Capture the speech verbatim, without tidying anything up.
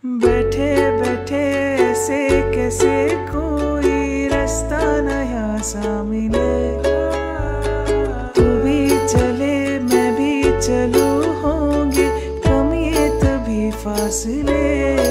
बैठे बैठे ऐसे कैसे कोई रास्ता नया सा मिले। तू भी चले मैं भी चलूं, होंगे कम ये तभी फासले।